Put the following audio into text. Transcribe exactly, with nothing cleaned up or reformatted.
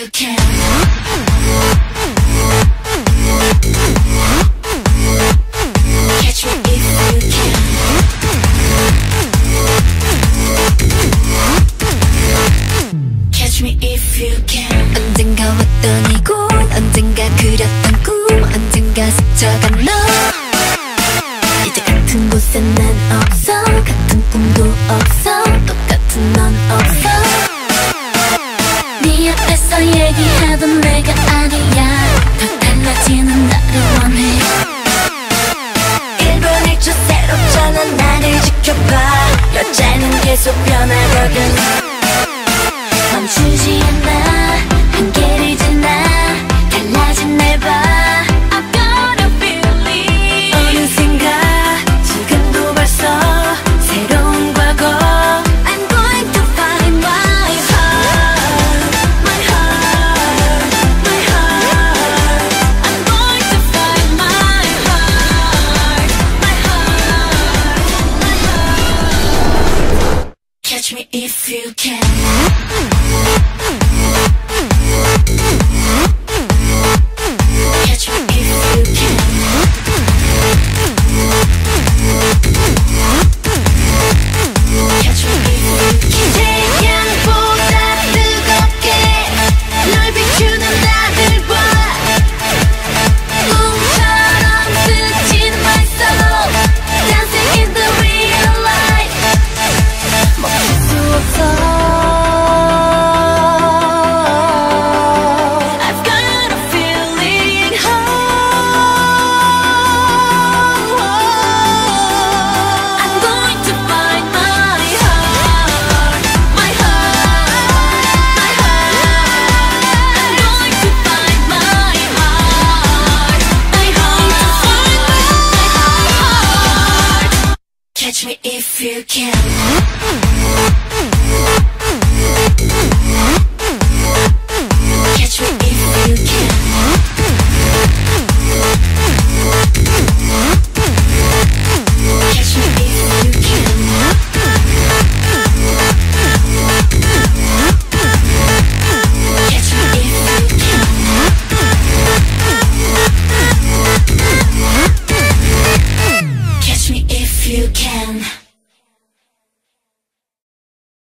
you can. Catch me if you can. Catch me if you can. 언젠가 왔던 이곳, 언젠가 그렸던 꿈, 언젠가 스쳐간 너. 이제 같은 곳에 난 없어, 같은 꿈도 없어, 똑같은 넌 없어. 네 앞에서 얘기하던 내가 아니야. 더 달라지는 나를 원해. 일분 일 초 새롭잖아. 나를 지켜봐. 여자는 계속 변하거든. 멈추지 않아. 한계를 지나 달라진 날 봐. I've got a feeling. 어느샌가 지금도 벌써 새로운 과거. I'm going to find my heart, my heart, my heart. I'm going to find my heart, my heart, my heart. Catch me if you can. Catch me if you can. Catch me if you can. 태양보다 뜨겁게 널 비추는 나를 봐. 꿈처럼 스치는 my soul, dancing in the real life. 멈출 수 없어. I've got a feeling. I'm going to find my heart, my heart, my heart. I'm going to find my heart, my heart, my heart. Catch me if you can.